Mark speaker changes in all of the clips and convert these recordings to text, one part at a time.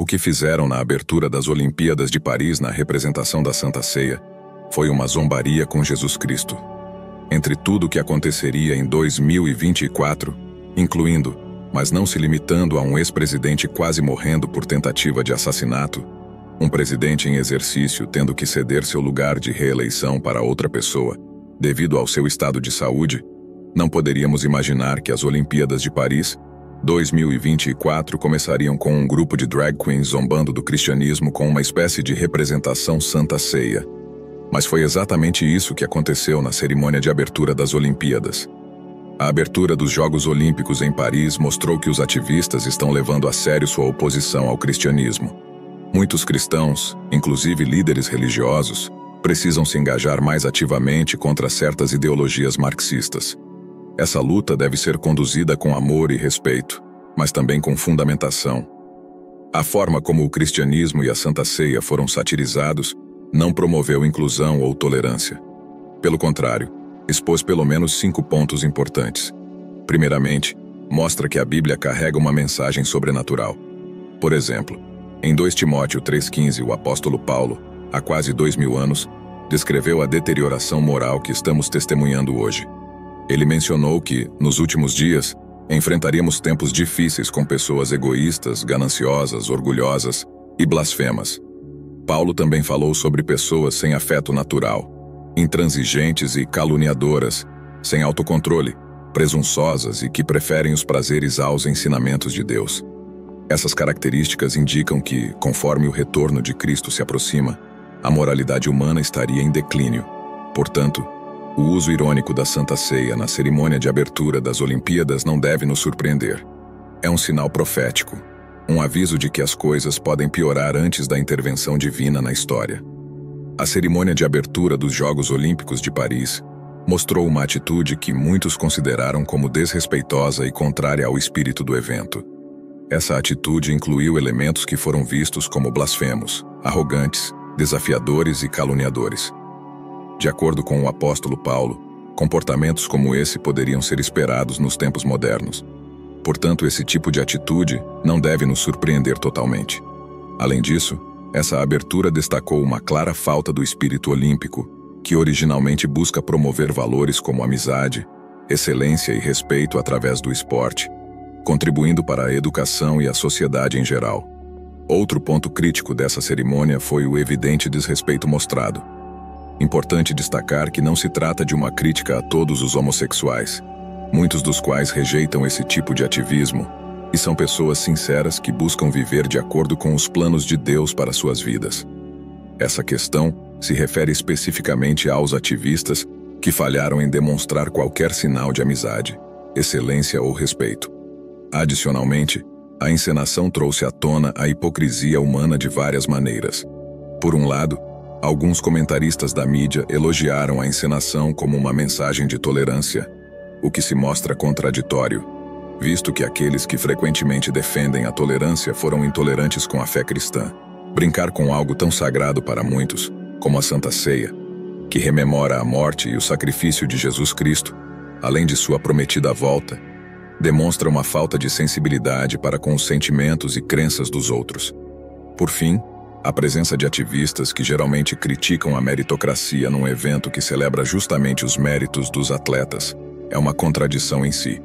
Speaker 1: que fizeram na abertura das Olimpíadas de Paris na representação da Santa Ceia foi uma zombaria com Jesus Cristo. Entre tudo o que aconteceria em 2024, incluindo, mas não se limitando a um ex-presidente quase morrendo por tentativa de assassinato, um presidente em exercício tendo que ceder seu lugar de reeleição para outra pessoa, devido ao seu estado de saúde, não poderíamos imaginar que as Olimpíadas de Paris 2024 começariam com um grupo de drag queens zombando do cristianismo com uma espécie de representação Santa Ceia. Mas foi exatamente isso que aconteceu na cerimônia de abertura das Olimpíadas. A abertura dos Jogos Olímpicos em Paris mostrou que os ativistas estão levando a sério sua oposição ao cristianismo. Muitos cristãos, inclusive líderes religiosos, precisam se engajar mais ativamente contra certas ideologias marxistas. Essa luta deve ser conduzida com amor e respeito, mas também com fundamentação. A forma como o cristianismo e a Santa Ceia foram satirizados não promoveu inclusão ou tolerância. Pelo contrário, expôs pelo menos 5 pontos importantes. Primeiramente, mostra que a Bíblia carrega uma mensagem sobrenatural. Por exemplo, em 2 Timóteo 3,15, o apóstolo Paulo, há quase 2000 anos, descreveu a deterioração moral que estamos testemunhando hoje. Ele mencionou que, nos últimos dias, enfrentaríamos tempos difíceis com pessoas egoístas, gananciosas, orgulhosas e blasfemas. Paulo também falou sobre pessoas sem afeto natural, intransigentes e caluniadoras, sem autocontrole, presunçosas e que preferem os prazeres aos ensinamentos de Deus. Essas características indicam que, conforme o retorno de Cristo se aproxima, a moralidade humana estaria em declínio. Portanto, o uso irônico da Santa Ceia na cerimônia de abertura das Olimpíadas não deve nos surpreender. É um sinal profético, um aviso de que as coisas podem piorar antes da intervenção divina na história. A cerimônia de abertura dos Jogos Olímpicos de Paris mostrou uma atitude que muitos consideraram como desrespeitosa e contrária ao espírito do evento. Essa atitude incluiu elementos que foram vistos como blasfemos, arrogantes, desafiadores e caluniadores. De acordo com o apóstolo Paulo, comportamentos como esse poderiam ser esperados nos tempos modernos. Portanto, esse tipo de atitude não deve nos surpreender totalmente. Além disso, essa abertura destacou uma clara falta do espírito olímpico, que originalmente busca promover valores como amizade, excelência e respeito através do esporte, contribuindo para a educação e a sociedade em geral. Outro ponto crítico dessa cerimônia foi o evidente desrespeito mostrado. Importante destacar que não se trata de uma crítica a todos os homossexuais, muitos dos quais rejeitam esse tipo de ativismo, e são pessoas sinceras que buscam viver de acordo com os planos de Deus para suas vidas. Essa questão se refere especificamente aos ativistas que falharam em demonstrar qualquer sinal de amizade, excelência ou respeito. Adicionalmente, a encenação trouxe à tona a hipocrisia humana de várias maneiras. Por um lado, alguns comentaristas da mídia elogiaram a encenação como uma mensagem de tolerância, o que se mostra contraditório, visto que aqueles que frequentemente defendem a tolerância foram intolerantes com a fé cristã. Brincar com algo tão sagrado para muitos, como a Santa Ceia, que rememora a morte e o sacrifício de Jesus Cristo, além de sua prometida volta, demonstra uma falta de sensibilidade para com os sentimentos e crenças dos outros. Por fim, a presença de ativistas que geralmente criticam a meritocracia num evento que celebra justamente os méritos dos atletas é uma contradição em si.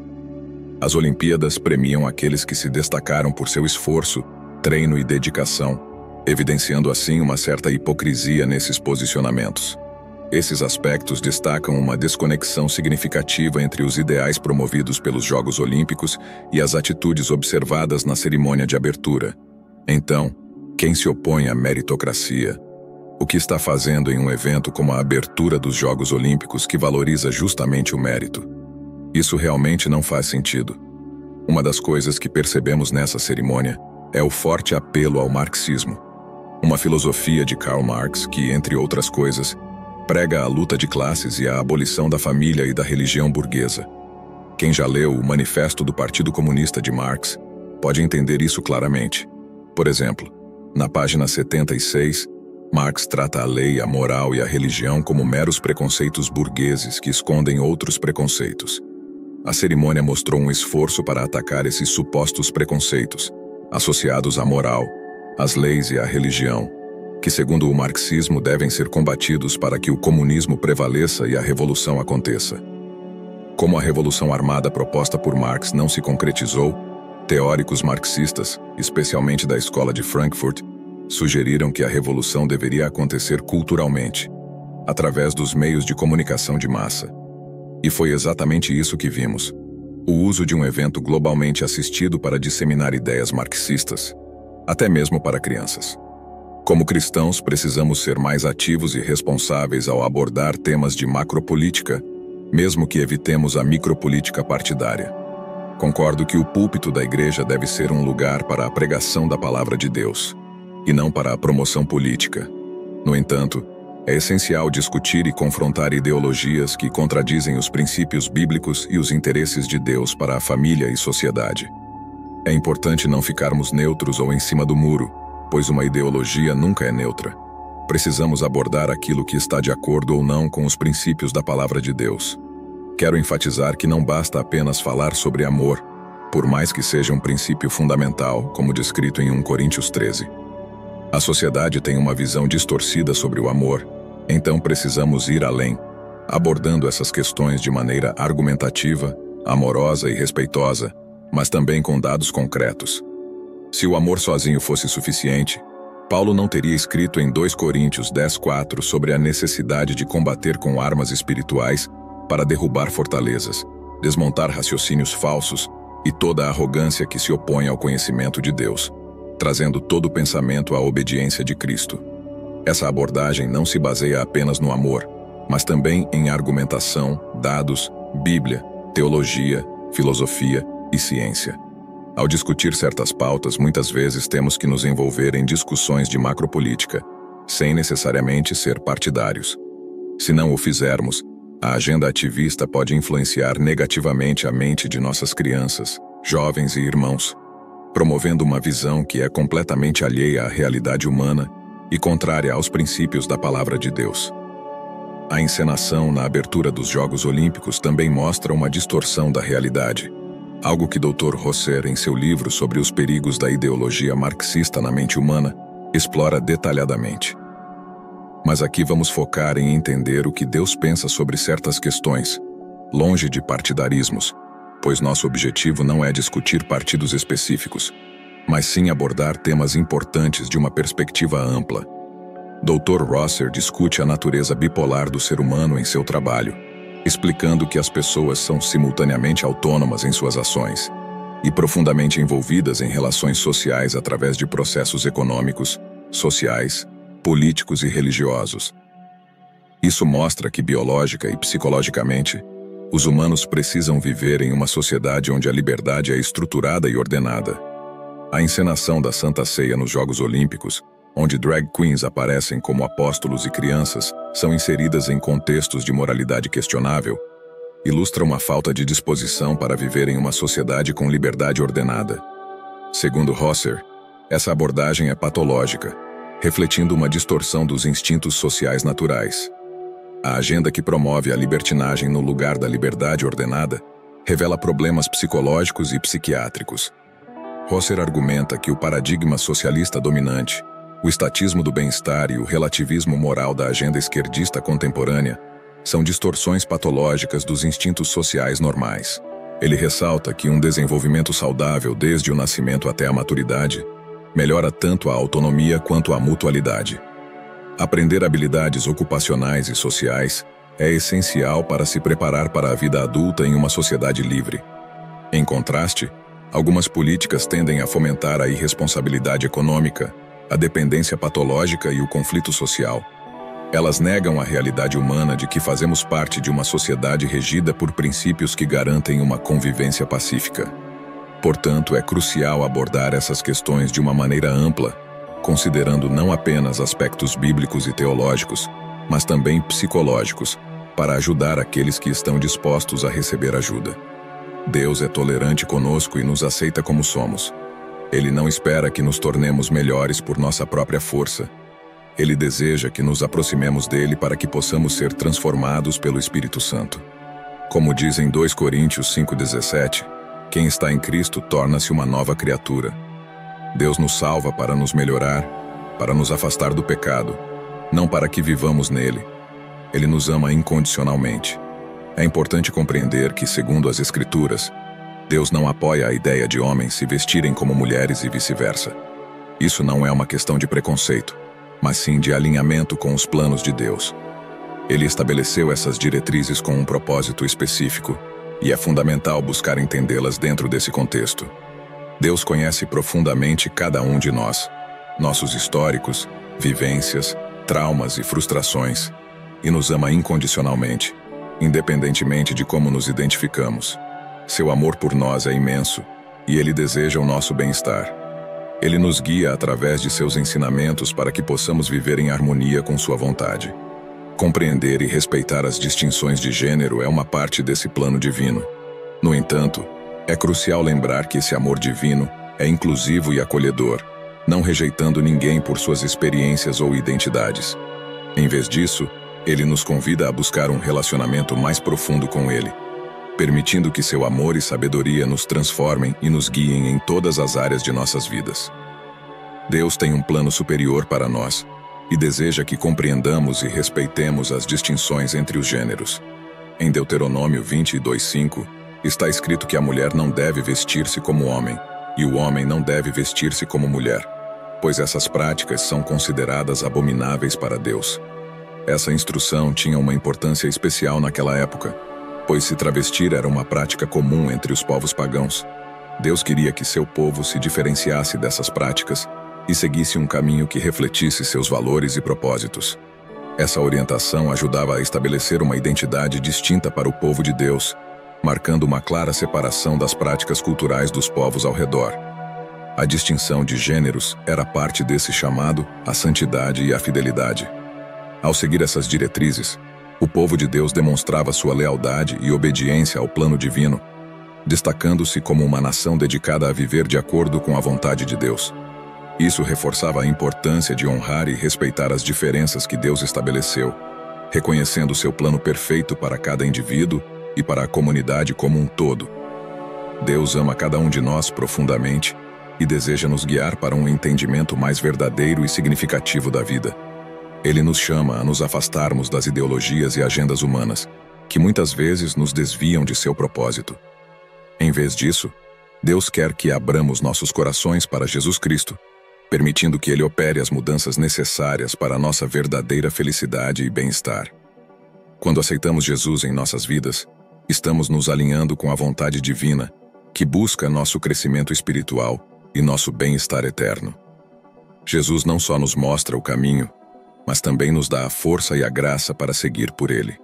Speaker 1: As Olimpíadas premiam aqueles que se destacaram por seu esforço, treino e dedicação, evidenciando assim uma certa hipocrisia nesses posicionamentos. Esses aspectos destacam uma desconexão significativa entre os ideais promovidos pelos Jogos Olímpicos e as atitudes observadas na cerimônia de abertura. Então, quem se opõe à meritocracia? O que está fazendo em um evento como a abertura dos Jogos Olímpicos que valoriza justamente o mérito? Isso realmente não faz sentido. Uma das coisas que percebemos nessa cerimônia é o forte apelo ao marxismo, uma filosofia de Karl Marx que, entre outras coisas, prega a luta de classes e a abolição da família e da religião burguesa. Quem já leu o Manifesto do Partido Comunista de Marx pode entender isso claramente. Por exemplo, na página 76, Marx trata a lei, a moral e a religião como meros preconceitos burgueses que escondem outros preconceitos. A cerimônia mostrou um esforço para atacar esses supostos preconceitos, associados à moral, as leis e a religião, que segundo o marxismo devem ser combatidos para que o comunismo prevaleça e a revolução aconteça. Como a revolução armada proposta por Marx não se concretizou, teóricos marxistas, especialmente da escola de Frankfurt, sugeriram que a revolução deveria acontecer culturalmente, através dos meios de comunicação de massa. E foi exatamente isso que vimos: o uso de um evento globalmente assistido para disseminar ideias marxistas, até mesmo para crianças. Como cristãos, precisamos ser mais ativos e responsáveis ao abordar temas de macropolítica, mesmo que evitemos a micropolítica partidária. Concordo que o púlpito da igreja deve ser um lugar para a pregação da palavra de Deus, e não para a promoção política. No entanto, é essencial discutir e confrontar ideologias que contradizem os princípios bíblicos e os interesses de Deus para a família e sociedade. É importante não ficarmos neutros ou em cima do muro, pois uma ideologia nunca é neutra. Precisamos abordar aquilo que está de acordo ou não com os princípios da palavra de Deus. Quero enfatizar que não basta apenas falar sobre amor, por mais que seja um princípio fundamental, como descrito em 1 Coríntios 13. A sociedade tem uma visão distorcida sobre o amor, então precisamos ir além, abordando essas questões de maneira argumentativa, amorosa e respeitosa, mas também com dados concretos. Se o amor sozinho fosse suficiente, Paulo não teria escrito em 2 Coríntios 10:4 sobre a necessidade de combater com armas espirituais para derrubar fortalezas, desmontar raciocínios falsos e toda a arrogância que se opõe ao conhecimento de Deus, trazendo todo o pensamento à obediência de Cristo. Essa abordagem não se baseia apenas no amor, mas também em argumentação, dados, Bíblia, teologia, filosofia e ciência. Ao discutir certas pautas, muitas vezes temos que nos envolver em discussões de macropolítica, sem necessariamente ser partidários. Se não o fizermos, a agenda ativista pode influenciar negativamente a mente de nossas crianças, jovens e irmãos, promovendo uma visão que é completamente alheia à realidade humana e contrária aos princípios da palavra de Deus. A encenação na abertura dos Jogos Olímpicos também mostra uma distorção da realidade, algo que Dr. Rosser, em seu livro sobre os perigos da ideologia marxista na mente humana, explora detalhadamente. Mas aqui vamos focar em entender o que Deus pensa sobre certas questões, longe de partidarismos, pois nosso objetivo não é discutir partidos específicos, mas sim abordar temas importantes de uma perspectiva ampla. Dr. Rosser discute a natureza bipolar do ser humano em seu trabalho, explicando que as pessoas são simultaneamente autônomas em suas ações e profundamente envolvidas em relações sociais através de processos econômicos, sociais, políticos e religiosos. Isso mostra que biológica e psicologicamente, os humanos precisam viver em uma sociedade onde a liberdade é estruturada e ordenada. A encenação da Santa Ceia nos Jogos Olímpicos, onde drag queens aparecem como apóstolos e crianças, são inseridas em contextos de moralidade questionável, ilustra uma falta de disposição para viver em uma sociedade com liberdade ordenada. Segundo Rosser, essa abordagem é patológica, refletindo uma distorção dos instintos sociais naturais. A agenda que promove a libertinagem no lugar da liberdade ordenada revela problemas psicológicos e psiquiátricos. Rosser argumenta que o paradigma socialista dominante, o estatismo do bem-estar e o relativismo moral da agenda esquerdista contemporânea são distorções patológicas dos instintos sociais normais. Ele ressalta que um desenvolvimento saudável desde o nascimento até a maturidade melhora tanto a autonomia quanto a mutualidade. Aprender habilidades ocupacionais e sociais é essencial para se preparar para a vida adulta em uma sociedade livre. Em contraste, algumas políticas tendem a fomentar a irresponsabilidade econômica, a dependência patológica e o conflito social. Elas negam a realidade humana de que fazemos parte de uma sociedade regida por princípios que garantem uma convivência pacífica. Portanto, é crucial abordar essas questões de uma maneira ampla, considerando não apenas aspectos bíblicos e teológicos, mas também psicológicos, para ajudar aqueles que estão dispostos a receber ajuda. Deus é tolerante conosco e nos aceita como somos. Ele não espera que nos tornemos melhores por nossa própria força. Ele deseja que nos aproximemos dele para que possamos ser transformados pelo Espírito Santo. Como diz em 2 Coríntios 5,17, quem está em Cristo torna-se uma nova criatura. Deus nos salva para nos melhorar, para nos afastar do pecado, não para que vivamos nele. Ele nos ama incondicionalmente. É importante compreender que, segundo as Escrituras, Deus não apoia a ideia de homens se vestirem como mulheres e vice-versa. Isso não é uma questão de preconceito, mas sim de alinhamento com os planos de Deus. Ele estabeleceu essas diretrizes com um propósito específico, e é fundamental buscar entendê-las dentro desse contexto. Deus conhece profundamente cada um de nós, nossos históricos, vivências, traumas e frustrações, e nos ama incondicionalmente, independentemente de como nos identificamos. Seu amor por nós é imenso, e Ele deseja o nosso bem-estar. Ele nos guia através de seus ensinamentos para que possamos viver em harmonia com sua vontade. Compreender e respeitar as distinções de gênero é uma parte desse plano divino. No entanto, é crucial lembrar que esse amor divino é inclusivo e acolhedor, não rejeitando ninguém por suas experiências ou identidades. Em vez disso, Ele nos convida a buscar um relacionamento mais profundo com Ele, permitindo que seu amor e sabedoria nos transformem e nos guiem em todas as áreas de nossas vidas. Deus tem um plano superior para nós e deseja que compreendamos e respeitemos as distinções entre os gêneros. Em Deuteronômio 22:5, está escrito que a mulher não deve vestir-se como homem e o homem não deve vestir-se como mulher, pois essas práticas são consideradas abomináveis para Deus. Essa instrução tinha uma importância especial naquela época, pois se travestir era uma prática comum entre os povos pagãos. Deus queria que seu povo se diferenciasse dessas práticas e seguisse um caminho que refletisse seus valores e propósitos. Essa orientação ajudava a estabelecer uma identidade distinta para o povo de Deus, marcando uma clara separação das práticas culturais dos povos ao redor. A distinção de gêneros era parte desse chamado à santidade e à fidelidade. Ao seguir essas diretrizes, o povo de Deus demonstrava sua lealdade e obediência ao plano divino, destacando-se como uma nação dedicada a viver de acordo com a vontade de Deus. Isso reforçava a importância de honrar e respeitar as diferenças que Deus estabeleceu, reconhecendo seu plano perfeito para cada indivíduo e para a comunidade como um todo. Deus ama cada um de nós profundamente e deseja nos guiar para um entendimento mais verdadeiro e significativo da vida. Ele nos chama a nos afastarmos das ideologias e agendas humanas, que muitas vezes nos desviam de seu propósito. Em vez disso, Deus quer que abramos nossos corações para Jesus Cristo, permitindo que Ele opere as mudanças necessárias para a nossa verdadeira felicidade e bem-estar. Quando aceitamos Jesus em nossas vidas, estamos nos alinhando com a vontade divina, que busca nosso crescimento espiritual e nosso bem-estar eterno. Jesus não só nos mostra o caminho, mas também nos dá a força e a graça para seguir por Ele.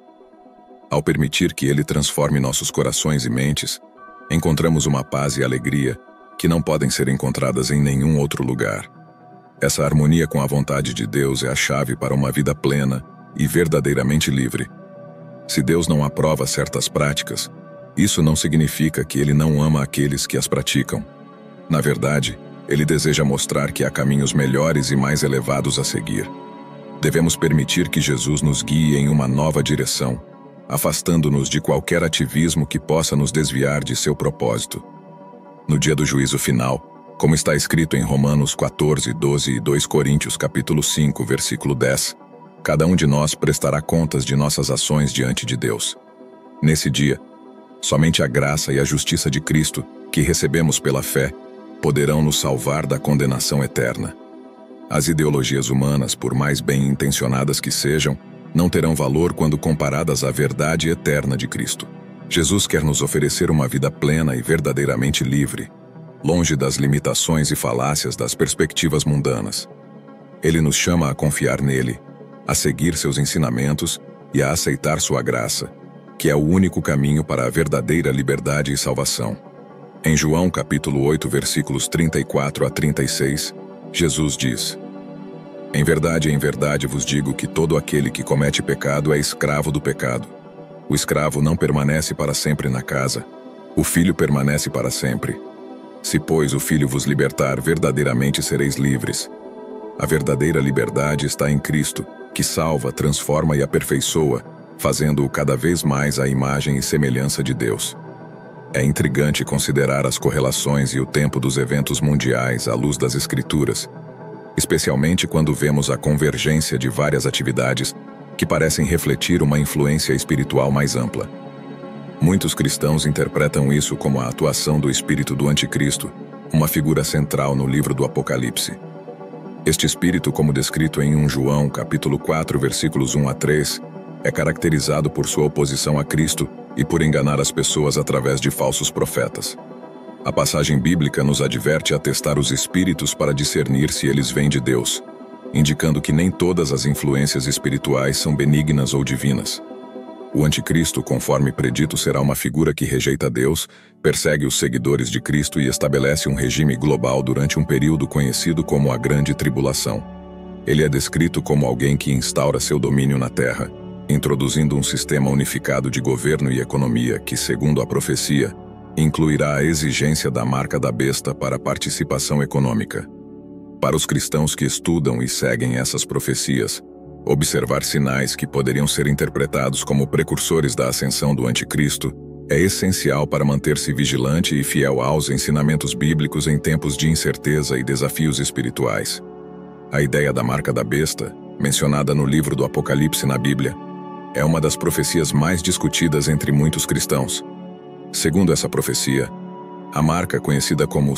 Speaker 1: Ao permitir que Ele transforme nossos corações e mentes, encontramos uma paz e alegria que não podem ser encontradas em nenhum outro lugar. Essa harmonia com a vontade de Deus é a chave para uma vida plena e verdadeiramente livre. Se Deus não aprova certas práticas, isso não significa que Ele não ama aqueles que as praticam. Na verdade, Ele deseja mostrar que há caminhos melhores e mais elevados a seguir. Devemos permitir que Jesus nos guie em uma nova direção, afastando-nos de qualquer ativismo que possa nos desviar de seu propósito. No dia do juízo final, como está escrito em Romanos 14:12 e 2 Coríntios capítulo 5, versículo 10, cada um de nós prestará contas de nossas ações diante de Deus. Nesse dia, somente a graça e a justiça de Cristo, que recebemos pela fé, poderão nos salvar da condenação eterna. As ideologias humanas, por mais bem-intencionadas que sejam, não terão valor quando comparadas à verdade eterna de Cristo. Jesus quer nos oferecer uma vida plena e verdadeiramente livre, longe das limitações e falácias das perspectivas mundanas. Ele nos chama a confiar nele, a seguir seus ensinamentos e a aceitar sua graça, que é o único caminho para a verdadeira liberdade e salvação. Em João capítulo 8, versículos 34 a 36, Jesus diz: em verdade vos digo que todo aquele que comete pecado é escravo do pecado. O escravo não permanece para sempre na casa, o filho permanece para sempre. Se, pois, o Filho vos libertar, verdadeiramente sereis livres. A verdadeira liberdade está em Cristo, que salva, transforma e aperfeiçoa, fazendo-o cada vez mais à imagem e semelhança de Deus. É intrigante considerar as correlações e o tempo dos eventos mundiais à luz das Escrituras, especialmente quando vemos a convergência de várias atividades que parecem refletir uma influência espiritual mais ampla. Muitos cristãos interpretam isso como a atuação do espírito do Anticristo, uma figura central no livro do Apocalipse. Este espírito, como descrito em 1 João, capítulo 4, versículos 1 a 3, é caracterizado por sua oposição a Cristo e por enganar as pessoas através de falsos profetas. A passagem bíblica nos adverte a testar os espíritos para discernir se eles vêm de Deus, indicando que nem todas as influências espirituais são benignas ou divinas. O Anticristo, conforme predito, será uma figura que rejeita Deus, persegue os seguidores de Cristo e estabelece um regime global durante um período conhecido como a Grande Tribulação. Ele é descrito como alguém que instaura seu domínio na Terra, introduzindo um sistema unificado de governo e economia que, segundo a profecia, incluirá a exigência da marca da besta para a participação econômica. Para os cristãos que estudam e seguem essas profecias, observar sinais que poderiam ser interpretados como precursores da ascensão do Anticristo é essencial para manter-se vigilante e fiel aos ensinamentos bíblicos em tempos de incerteza e desafios espirituais. A ideia da marca da besta, mencionada no livro do Apocalipse na Bíblia, é uma das profecias mais discutidas entre muitos cristãos. Segundo essa profecia, a marca, conhecida como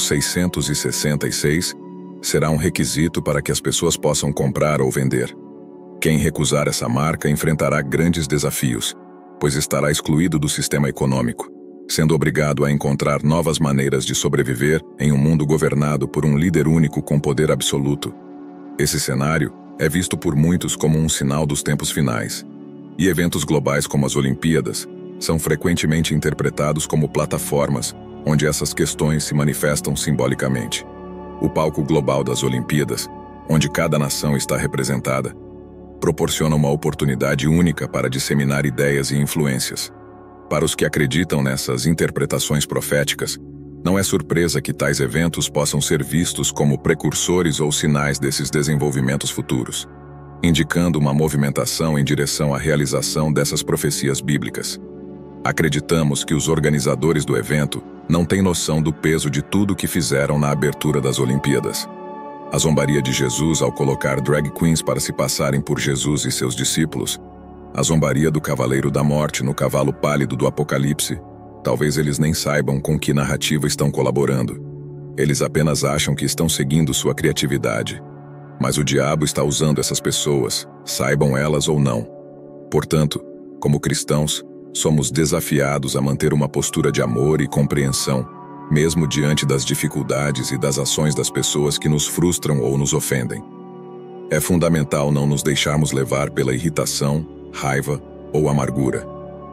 Speaker 1: 666, será um requisito para que as pessoas possam comprar ou vender. Quem recusar essa marca enfrentará grandes desafios, pois estará excluído do sistema econômico, sendo obrigado a encontrar novas maneiras de sobreviver em um mundo governado por um líder único com poder absoluto. Esse cenário é visto por muitos como um sinal dos tempos finais, e eventos globais como as Olimpíadas são frequentemente interpretados como plataformas onde essas questões se manifestam simbolicamente. O palco global das Olimpíadas, onde cada nação está representada, proporciona uma oportunidade única para disseminar ideias e influências. Para os que acreditam nessas interpretações proféticas, não é surpresa que tais eventos possam ser vistos como precursores ou sinais desses desenvolvimentos futuros, indicando uma movimentação em direção à realização dessas profecias bíblicas. Acreditamos que os organizadores do evento não têm noção do peso de tudo o que fizeram na abertura das Olimpíadas. A zombaria de Jesus ao colocar drag queens para se passarem por Jesus e seus discípulos, a zombaria do Cavaleiro da Morte no cavalo pálido do Apocalipse, talvez eles nem saibam com que narrativa estão colaborando. Eles apenas acham que estão seguindo sua criatividade. Mas o diabo está usando essas pessoas, saibam elas ou não. Portanto, como cristãos, somos desafiados a manter uma postura de amor e compreensão, mesmo diante das dificuldades e das ações das pessoas que nos frustram ou nos ofendem. É fundamental não nos deixarmos levar pela irritação, raiva ou amargura.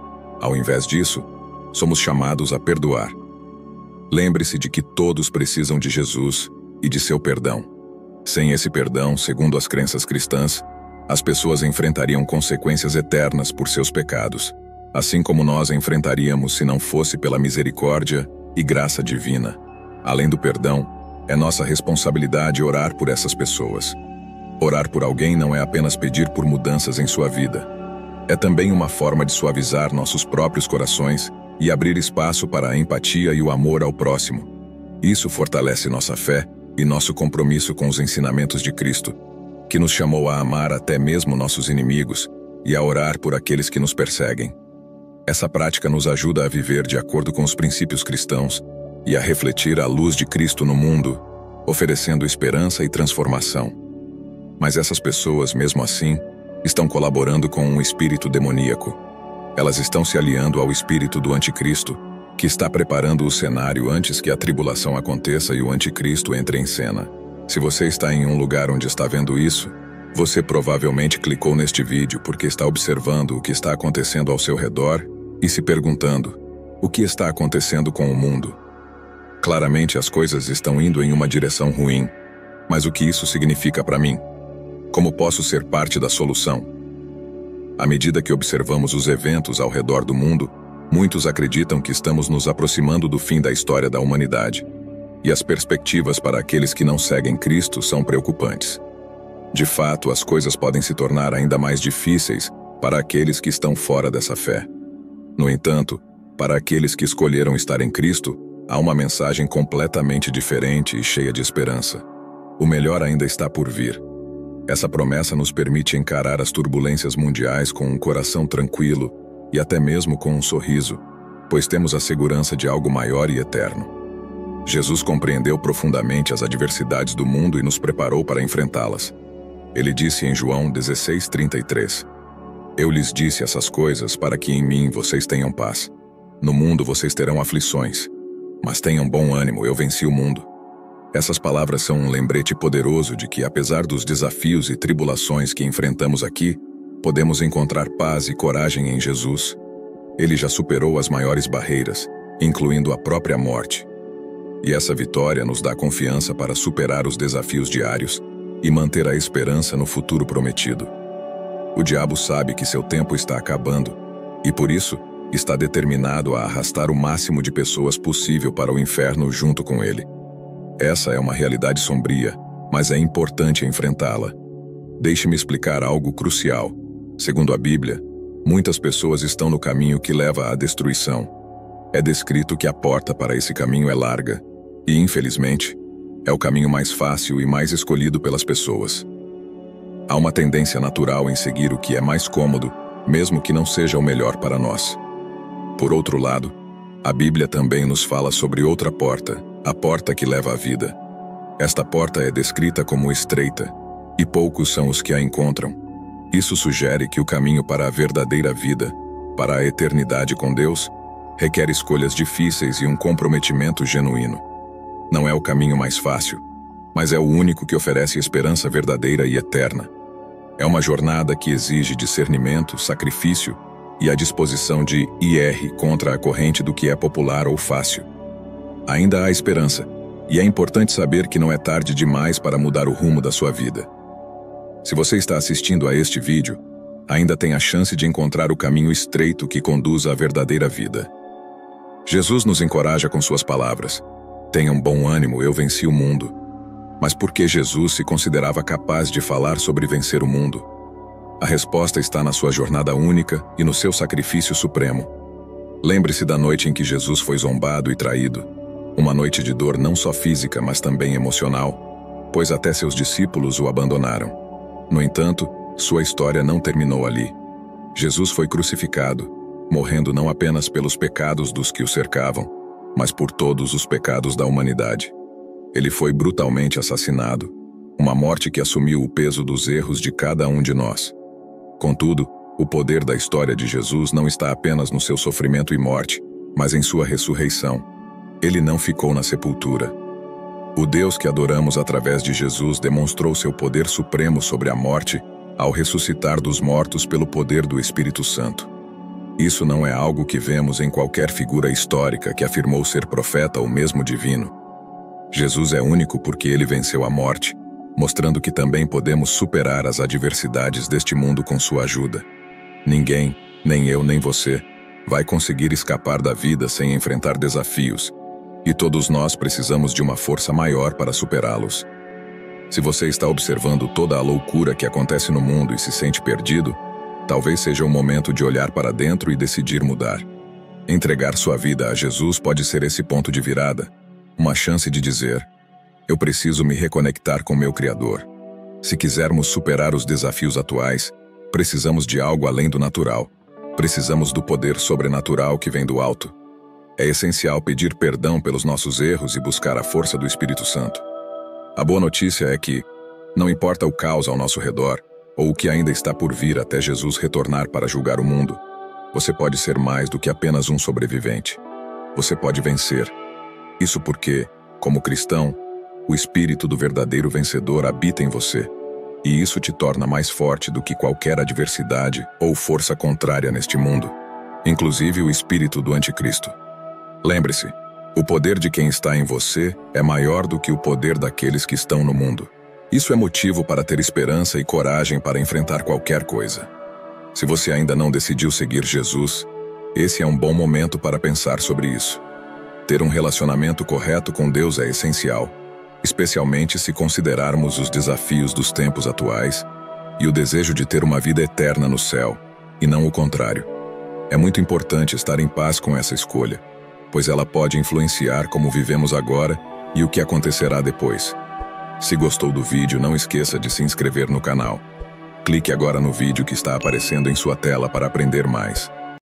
Speaker 1: Ao invés disso, somos chamados a perdoar. Lembre-se de que todos precisam de Jesus e de seu perdão. Sem esse perdão, segundo as crenças cristãs, as pessoas enfrentariam consequências eternas por seus pecados, assim como nós enfrentaríamos se não fosse pela misericórdia e graça divina. Além do perdão, é nossa responsabilidade orar por essas pessoas. Orar por alguém não é apenas pedir por mudanças em sua vida. É também uma forma de suavizar nossos próprios corações e abrir espaço para a empatia e o amor ao próximo. Isso fortalece nossa fé e nosso compromisso com os ensinamentos de Cristo, que nos chamou a amar até mesmo nossos inimigos e a orar por aqueles que nos perseguem. Essa prática nos ajuda a viver de acordo com os princípios cristãos e a refletir a luz de Cristo no mundo, oferecendo esperança e transformação. Mas essas pessoas, mesmo assim, estão colaborando com um espírito demoníaco. Elas estão se aliando ao espírito do Anticristo, que está preparando o cenário antes que a tribulação aconteça e o Anticristo entre em cena. Se você está em um lugar onde está vendo isso, você provavelmente clicou neste vídeo porque está observando o que está acontecendo ao seu redor e se perguntando: o que está acontecendo com o mundo? Claramente as coisas estão indo em uma direção ruim, mas o que isso significa para mim? Como posso ser parte da solução? À medida que observamos os eventos ao redor do mundo, muitos acreditam que estamos nos aproximando do fim da história da humanidade, e as perspectivas para aqueles que não seguem Cristo são preocupantes. De fato, as coisas podem se tornar ainda mais difíceis para aqueles que estão fora dessa fé. No entanto, Para aqueles que escolheram estar em Cristo, há uma mensagem completamente diferente e cheia de esperança. O melhor ainda está por vir. Essa promessa nos permite encarar as turbulências mundiais com um coração tranquilo e até mesmo com um sorriso, pois temos a segurança de algo maior e eterno. Jesus compreendeu profundamente as adversidades do mundo e nos preparou para enfrentá-las. Ele disse em João 16:33: Eu lhes disse essas coisas para que em mim vocês tenham paz. No mundo vocês terão aflições, mas tenham bom ânimo, eu venci o mundo. Essas palavras são um lembrete poderoso de que, apesar dos desafios e tribulações que enfrentamos aqui, podemos encontrar paz e coragem em Jesus. Ele já superou as maiores barreiras, incluindo a própria morte. E essa vitória nos dá confiança para superar os desafios diários e manter a esperança no futuro prometido. O diabo sabe que seu tempo está acabando e, por isso, está determinado a arrastar o máximo de pessoas possível para o inferno junto com ele. Essa é uma realidade sombria, mas é importante enfrentá-la. Deixe-me explicar algo crucial. Segundo a Bíblia, muitas pessoas estão no caminho que leva à destruição. É descrito que a porta para esse caminho é larga e, infelizmente, é o caminho mais fácil e mais escolhido pelas pessoas. Há uma tendência natural em seguir o que é mais cômodo, mesmo que não seja o melhor para nós. Por outro lado, a Bíblia também nos fala sobre outra porta, a porta que leva à vida. Esta porta é descrita como estreita, e poucos são os que a encontram. Isso sugere que o caminho para a verdadeira vida, para a eternidade com Deus, requer escolhas difíceis e um comprometimento genuíno. Não é o caminho mais fácil, mas é o único que oferece esperança verdadeira e eterna. É uma jornada que exige discernimento, sacrifício e a disposição de ir contra a corrente do que é popular ou fácil. Ainda há esperança, e é importante saber que não é tarde demais para mudar o rumo da sua vida. Se você está assistindo a este vídeo, ainda tem a chance de encontrar o caminho estreito que conduz à verdadeira vida. Jesus nos encoraja com suas palavras: Tenham bom ânimo, eu venci o mundo. Mas por que Jesus se considerava capaz de falar sobre vencer o mundo? A resposta está na sua jornada única e no seu sacrifício supremo. Lembre-se da noite em que Jesus foi zombado e traído. Uma noite de dor não só física, mas também emocional, pois até seus discípulos o abandonaram. No entanto, sua história não terminou ali. Jesus foi crucificado, morrendo não apenas pelos pecados dos que o cercavam, mas por todos os pecados da humanidade. Ele foi brutalmente assassinado, uma morte que assumiu o peso dos erros de cada um de nós. Contudo, o poder da história de Jesus não está apenas no seu sofrimento e morte, mas em sua ressurreição. Ele não ficou na sepultura. O Deus que adoramos através de Jesus demonstrou seu poder supremo sobre a morte ao ressuscitar dos mortos pelo poder do Espírito Santo. Isso não é algo que vemos em qualquer figura histórica que afirmou ser profeta ou mesmo divino. Jesus é único porque ele venceu a morte, mostrando que também podemos superar as adversidades deste mundo com sua ajuda. Ninguém, nem eu nem você, vai conseguir escapar da vida sem enfrentar desafios, e todos nós precisamos de uma força maior para superá-los. Se você está observando toda a loucura que acontece no mundo e se sente perdido, talvez seja o momento de olhar para dentro e decidir mudar. Entregar sua vida a Jesus pode ser esse ponto de virada, uma chance de dizer: eu preciso me reconectar com meu Criador. Se quisermos superar os desafios atuais, precisamos de algo além do natural. Precisamos do poder sobrenatural que vem do alto. É essencial pedir perdão pelos nossos erros e buscar a força do Espírito Santo. A boa notícia é que, não importa o caos ao nosso redor, ou o que ainda está por vir até Jesus retornar para julgar o mundo, você pode ser mais do que apenas um sobrevivente. Você pode vencer. Isso porque, como cristão, o espírito do verdadeiro vencedor habita em você, e isso te torna mais forte do que qualquer adversidade ou força contrária neste mundo, inclusive o espírito do anticristo. Lembre-se, o poder de quem está em você é maior do que o poder daqueles que estão no mundo. Isso é motivo para ter esperança e coragem para enfrentar qualquer coisa. Se você ainda não decidiu seguir Jesus, esse é um bom momento para pensar sobre isso. Ter um relacionamento correto com Deus é essencial, especialmente se considerarmos os desafios dos tempos atuais e o desejo de ter uma vida eterna no céu, e não o contrário. É muito importante estar em paz com essa escolha, pois ela pode influenciar como vivemos agora e o que acontecerá depois. Se gostou do vídeo, não esqueça de se inscrever no canal. Clique agora no vídeo que está aparecendo em sua tela para aprender mais.